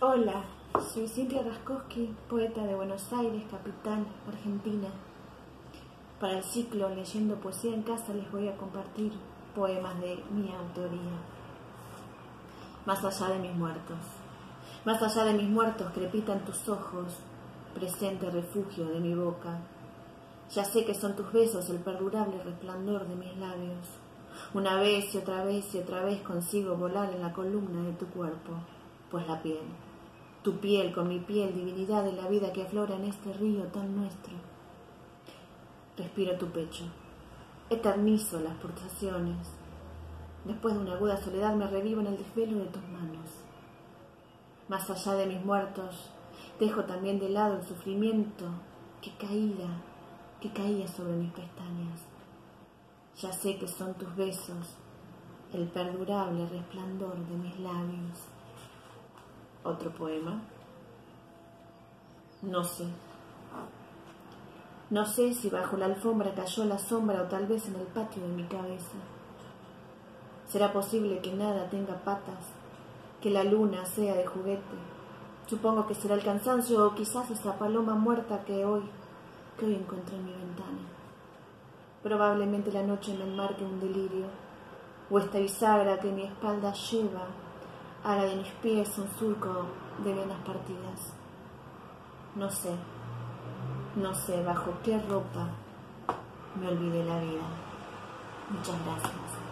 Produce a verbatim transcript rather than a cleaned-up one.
Hola, soy Cintia Raskowski, poeta de Buenos Aires, capital, Argentina. Para el ciclo Leyendo Poesía en Casa les voy a compartir poemas de mi autoría. Más allá de mis muertos, más allá de mis muertos crepitan tus ojos, presente refugio de mi boca. Ya sé que son tus besos el perdurable resplandor de mis labios. Una vez y otra vez y otra vez consigo volar en la columna de tu cuerpo, pues la piel, tu piel con mi piel, divinidad de la vida que aflora en este río tan nuestro. Respiro tu pecho, eternizo las pulsaciones. Después de una aguda soledad me revivo en el desvelo de tus manos. Más allá de mis muertos, dejo también de lado el sufrimiento que caía, que caía sobre mis pestañas. Ya sé que son tus besos el perdurable resplandor de mis labios. Otro poema. No sé. No sé si bajo la alfombra cayó la sombra o tal vez en el patio de mi cabeza. ¿Será posible que nada tenga patas, que la luna sea de juguete? Supongo que será el cansancio o quizás esa paloma muerta que hoy, que hoy encontré en mi ventana. Probablemente la noche me enmarque un delirio, o esta bisagra que mi espalda lleva haga de mis pies un surco de venas partidas. No sé, no sé bajo qué ropa me olvidé la vida. Muchas gracias.